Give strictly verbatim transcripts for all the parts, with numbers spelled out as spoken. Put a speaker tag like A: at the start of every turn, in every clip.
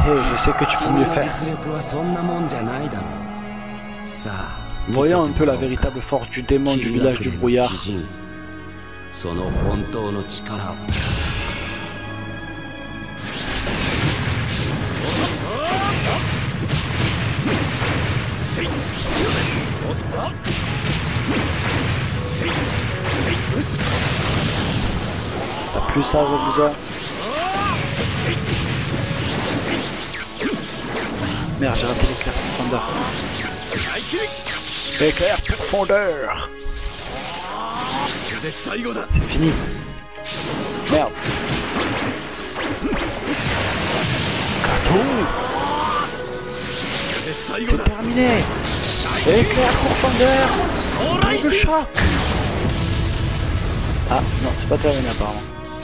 A: hé, je sais que tu peux mieux faire. Voyons un peu la véritable force du démon du village du brouillard. T'as plus ça, Zabuza? Merde, j'ai raté l'éclair profondeur. Éclair profondeur. C'est fini. Merde. Kato. C'est terminé. Éclair profondeur. Double choc. Ah non, c'est pas terminé apparemment.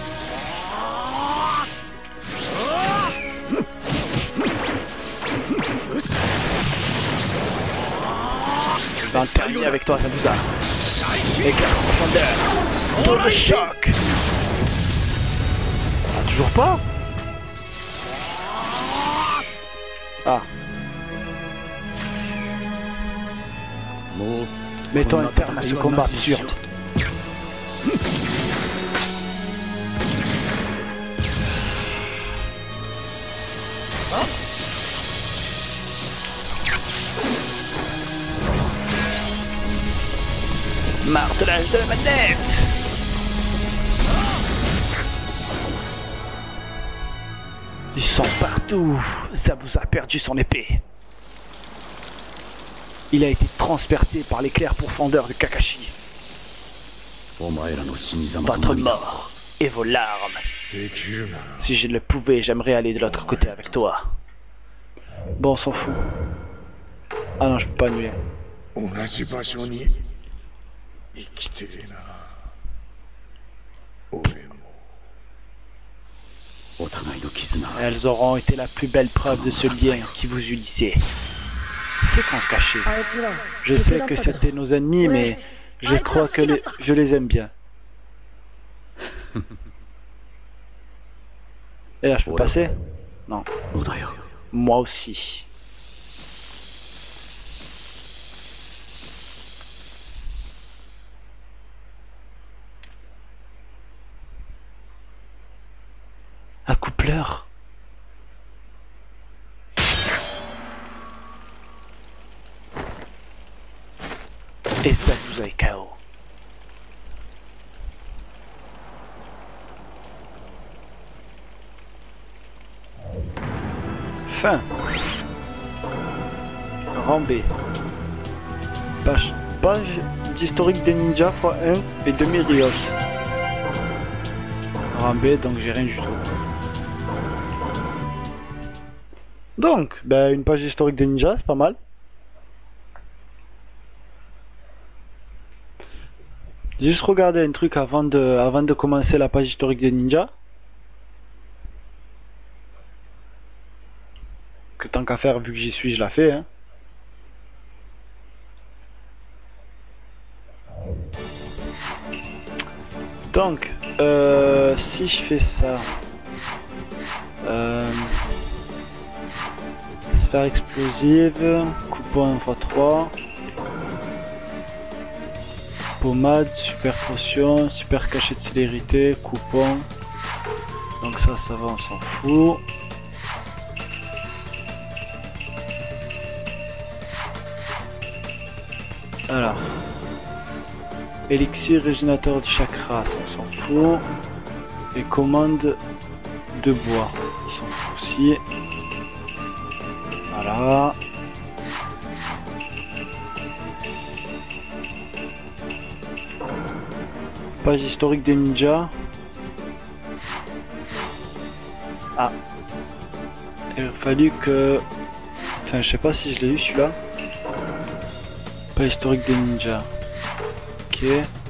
A: Je vais en terminer avec toi, Zabuza. Éclair profondeur. Double choc. Ah, toujours pas? Ah. Mettons un terme à ce combat absurde. Martelage de la manette. Ils sont partout. Zabuza a perdu son épée. Il a été transpercé par l'éclair profondeur de Kakashi. Votre mort et vos larmes. Si je le pouvais, j'aimerais aller de l'autre côté avec toi. Bon, on s'en fout. Ah non, je peux pas nuire. Elles auront été la plus belle preuve de ce lien qui vous unissait. C'est qu'on se cachait. Je sais que c'était nos ennemis, mais je crois que les... je les aime bien. Et là, je peux passer? Non. Moi aussi. Un coupleur. Et ça vous a K O. Fin. Rang B. Page, page d'historique des ninjas fois un et demi Rios. Rang B, donc j'ai rien du tout. Donc, ben, une page historique des ninjas, c'est pas mal. Juste regarder un truc avant de, avant de commencer la page historique des ninjas. Que tant qu'à faire, vu que j'y suis, je la fais. Hein. Donc, euh, si je fais ça... Euh, sphère explosive, coupon fois trois... Pommade, super potion, super cachet de célérité, coupon. Donc ça, ça va, on s'en fout. Alors. Élixir régénérateur de chakra, ça on s'en fout. Et commande de bois, on s'en fout aussi. Voilà. Page historique des ninjas. Ah. Il a fallu que... Enfin, je sais pas si je l'ai eu celui-là. Page historique des ninjas. Ok.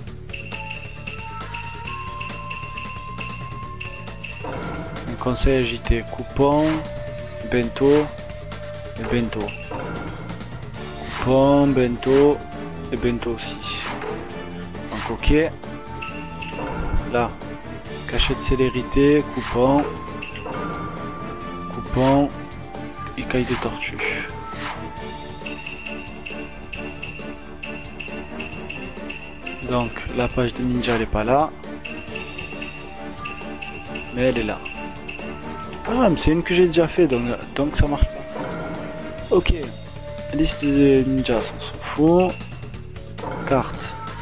A: Un conseil agité. Coupon. Bento. Et bento. Coupon, bento. Et bento aussi. Donc ok. Là, cachet de célérité, coupon, coupon, écaille de tortue. Donc la page de ninja elle est pas là. Mais elle est là. Ah mais c'est une que j'ai déjà fait donc, donc ça marche pas. Ok. Liste de ninjas, on s'en fout. Carte.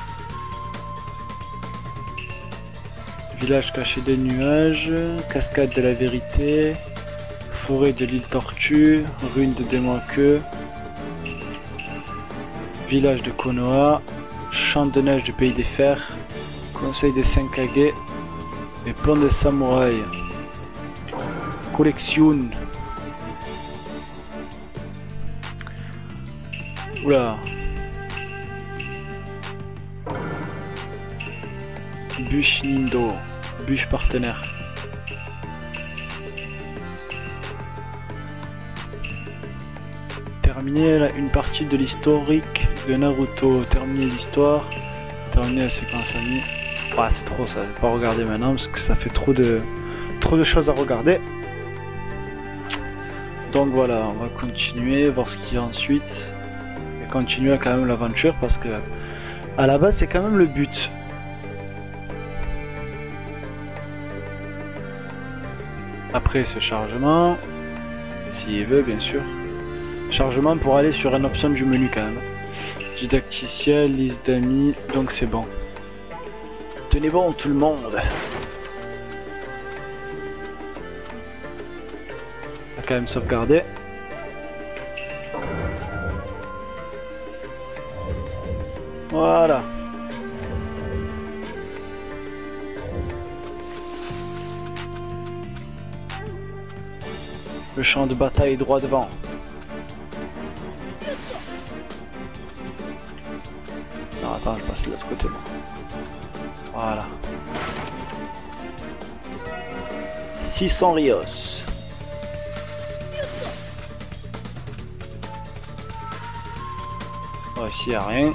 A: Village caché des nuages. Cascade de la vérité. Forêt de l'île Tortue. Ruine de démon à queue. Village de Konoha. Champ de neige du pays des fers. Conseil des cinq Kage. Et plan des samouraïs. Collection. Oula. Bûche Nindo. Bûche partenaire. Terminer une partie de l'historique de Naruto. Terminer l'histoire. Terminer la séquence amis. Ah, c'est trop ça, je vais pas regarder maintenant parce que ça fait trop de trop de choses à regarder. Donc voilà, on va continuer, voir ce qu'il y a ensuite. Et continuer quand même l'aventure parce que à la base c'est quand même le but. Après ce chargement, s'il veut bien sûr. Chargement pour aller sur une option du menu quand même. Didacticiel, liste d'amis, donc c'est bon. Tenez bon tout le monde. On va quand même sauvegarder. Voilà. Le champ de bataille est droit devant. Non attends, je passe de l'autre côté. Voilà. six cents Rios. Oh, ici il n'y a rien.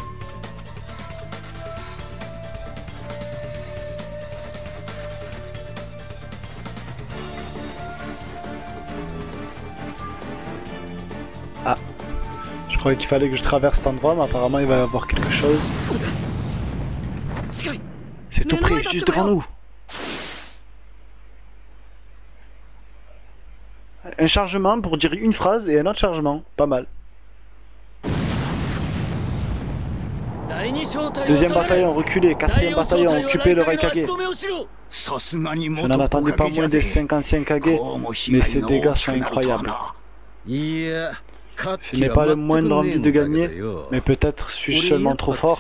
A: Ah. Je croyais qu'il fallait que je traverse cet endroit, mais apparemment il va y avoir quelque chose. C'est tout près, juste devant nous. Un chargement pour dire une phrase et un autre chargement, pas mal. Deuxième bataillon reculé, quatrième bataillon occupé le Raikage. Je n'en attendais pas moins des cinquante-cinq Kage, mais ces dégâts sont incroyables. Ce n'est pas le moindre envie de gagner, mais peut-être suis-je seulement trop fort.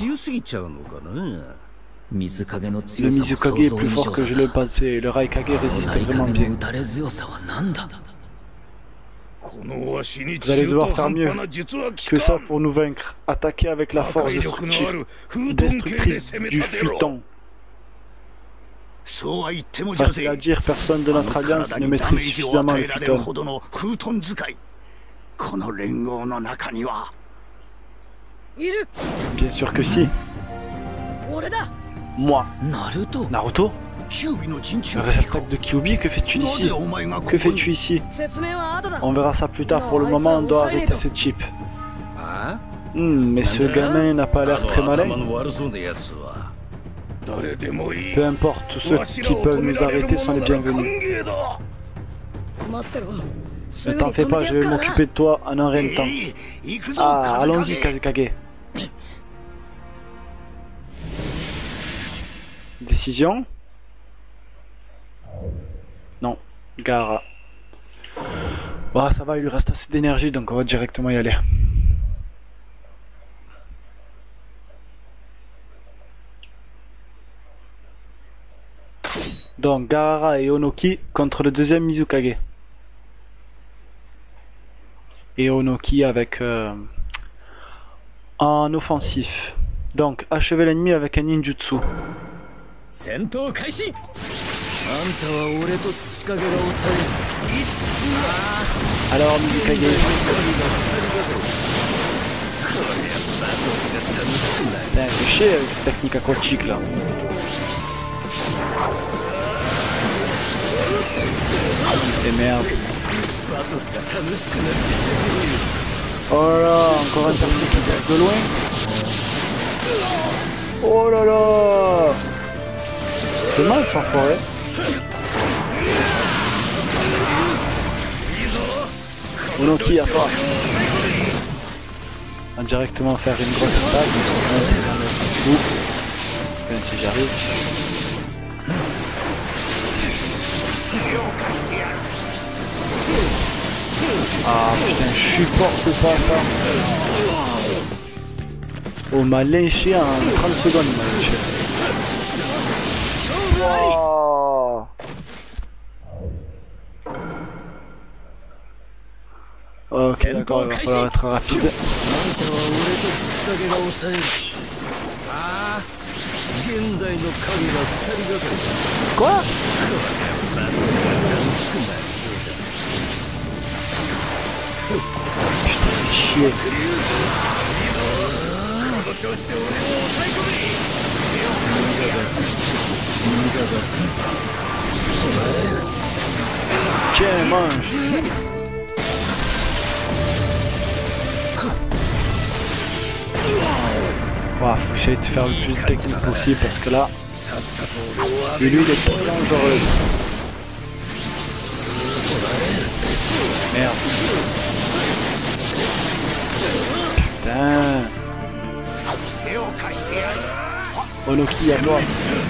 A: Le Mizukage est plus fort que je le pensais, le Raikage résiste vraiment bien. Vous allez devoir faire mieux que ça pour nous vaincre. Attaquer avec la force destructrice du futon. Facile à dire, personne de notre alliance ne maîtrise suffisamment le futon. Bien sûr que si. Moi. Naruto? Le réattaque de Kyuubi, que fais-tu ici? Que fais-tu ici? On verra ça plus tard, pour le moment on doit arrêter ce type. Hmm, mais ce gamin n'a pas l'air très malin. Peu importe, tous ceux qui peuvent nous arrêter sont les bienvenus. Ne t'en fais pas, je vais m'occuper de toi en un rien de temps. Ah, allons-y Kazekage. Décision? Non, Gaara. Bah ça va, il lui reste assez d'énergie donc on va directement y aller. Donc Gaara et Onoki contre le deuxième Mizukage. Et Onoki avec euh, en offensif. Donc achever l'ennemi avec un ninjutsu. Alors Mizukage. Putain, c'est chier avec cette technique aquatique là. Et merde. Oh là là, encore un perso qui passe de loin. Oh là là. C'est mal sans forêt. Onoki à toi. On va directement faire une grosse attaque. Ouf. Même si j'arrive. Ah putain, je supporte pas ça. Oh, m'a léché en trente secondes, m'a léché. Wow. Ok, d'accord, il va falloir être rapide. Quoi? Putain, chier. Tiens, mange. Wow, faut que j'essaie de faire le plus technique possible parce que là, et lui il est trop dangereux. Merde. Putain. Onoki à toi.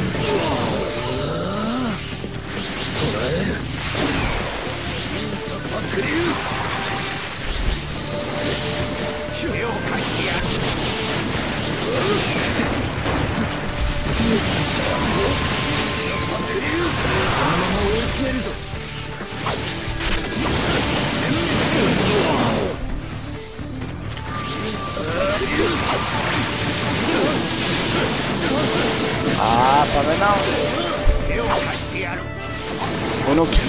A: Ah, pas maintenant. Onoki.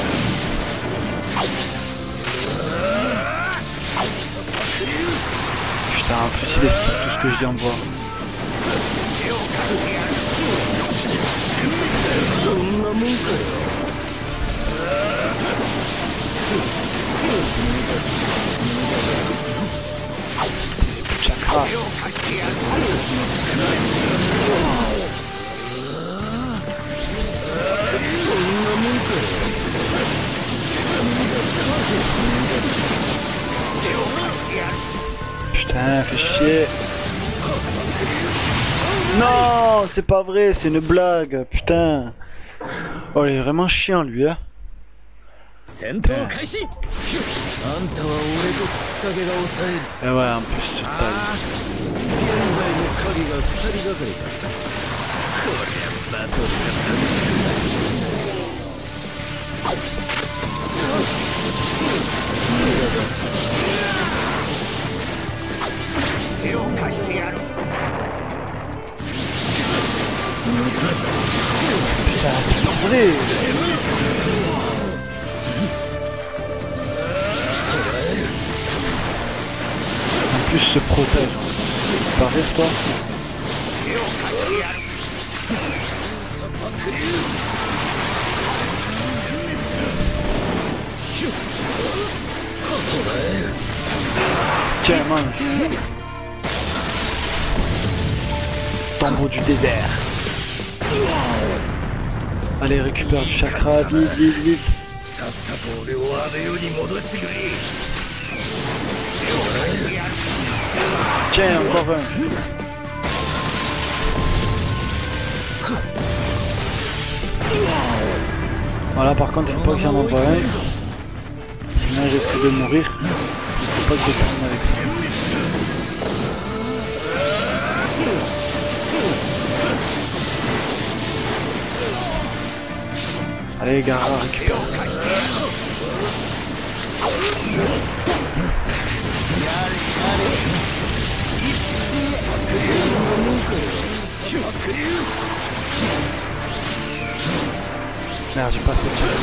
A: Putain, en plus il est tout ce que je viens de voir. Chakra. Putain, fais chier. Non, c'est pas vrai, c'est une blague, putain. Oh, il est vraiment chiant lui, hein. Et ouais, en plus sur putain, c'est pas vrai. En plus se protège. Pareil toi. Tiens, mince. Tombeau du désert. Allez, récupère du chakra, vite, vite, vite. Tiens, encore un. Voilà, par contre, il faut pas que j'en envoie un. Sinon, je risque de mourir. Il faut pas que je termine avec ça. Allez, Gara, récupère. Merde, j'ai pas fait de chakra.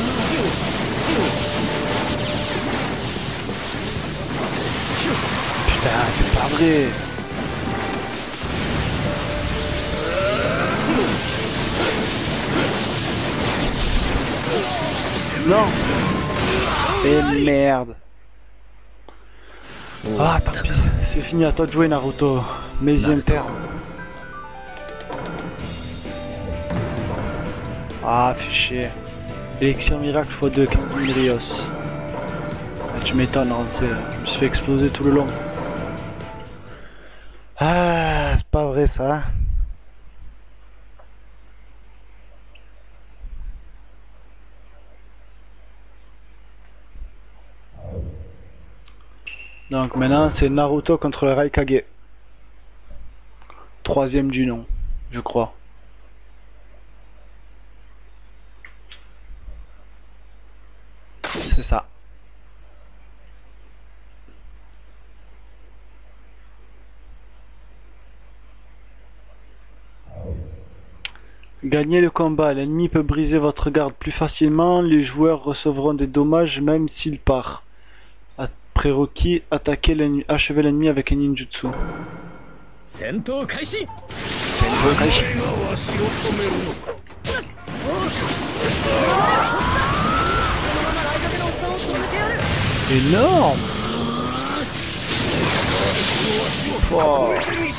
A: Putain, c'est pas vrai. Non. Et merde. Ah, tant pis. C'est fini, à toi de jouer, Naruto. Mes internes. Ah, fais chier. Élixir miracle fois deux, quinze mille Rios. Ah, tu m'étonnes, hein, je me suis fait exploser tout le long. Ah, c'est pas vrai ça. Hein. Donc maintenant c'est Naruto contre le Raikage. Troisième du nom, je crois. C'est ça. Gagnez le combat, l'ennemi peut briser votre garde plus facilement, les joueurs recevront des dommages même s'il part. Prérequis, attaquer l'ennemi, achever l'ennemi avec un ninjutsu. Sento Kaishi. Sento Kaishi. Énorme. Wow.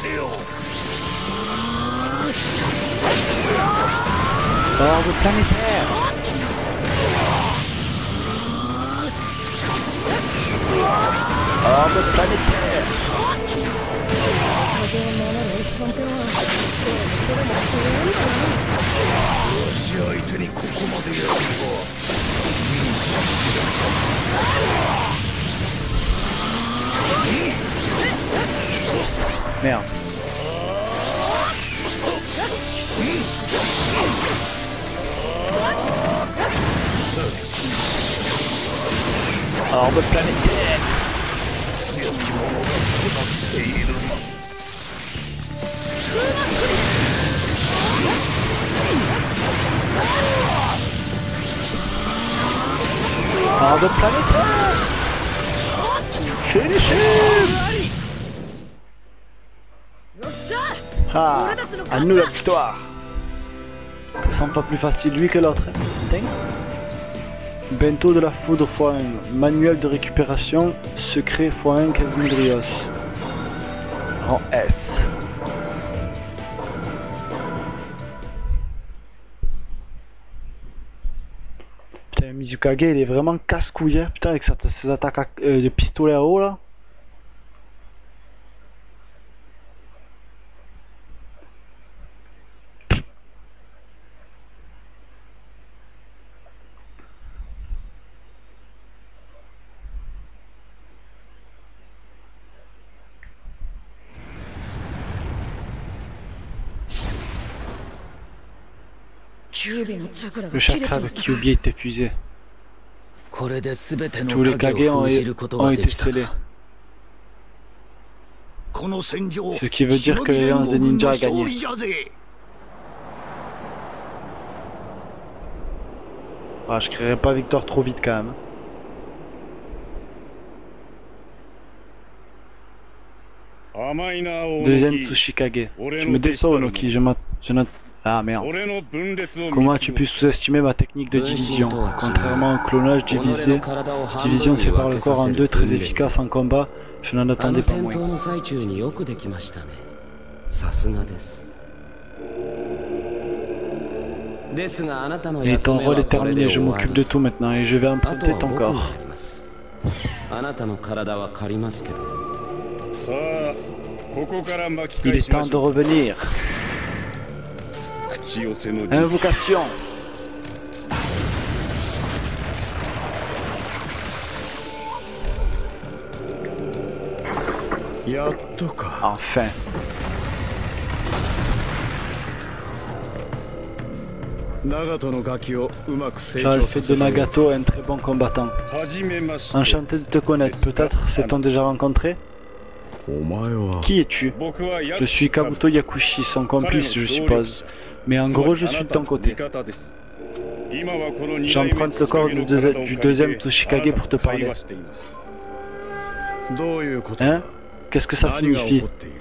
A: Orbe planétaire. Orbe planétaire. Merde. Orbe planétaire. Orbe planétaire. Finish him. Ah, à nous la victoire. Ça semble pas plus facile lui que l'autre. Bento de la foudre fois un, manuel de récupération, secret fois un, quinze mille Rios. Rang S. Putain, Mizukage il est vraiment casse-couille, hein, putain, avec sa, ses attaques à, euh, de pistolet à eau là. Le chakra de Kyuubi est épuisé. Tous les Kage ont, ont été scellés. Ce qui veut dire que l'alliance des ninjas a gagné. Ah, je créerai pas victoire trop vite quand même. Deuxième Tsuchikage. Tu me déçois, Onoki, je n'ai... Ah merde. Comment as-tu pu sous-estimer ma technique de division? Contrairement au clonage divisé, division sépare le corps en deux très efficace en combat, je n'en attendais pas moins. Et ton rôle est terminé, je m'occupe de tout maintenant et je vais emprunter ton corps. Il est temps de revenir. Invocation. Enfin. Ça, le fait de Nagato est un très bon combattant. Enchanté de te connaître, peut-être s'est-on déjà rencontré? Qui es-tu? Je suis Kabuto Yakushi, son complice je suppose. Mais en gros je suis de ton côté. J'emprunte le corps du, deux, du deuxième Tsuchikage pour te parler. Hein? Qu'est-ce que ça signifie?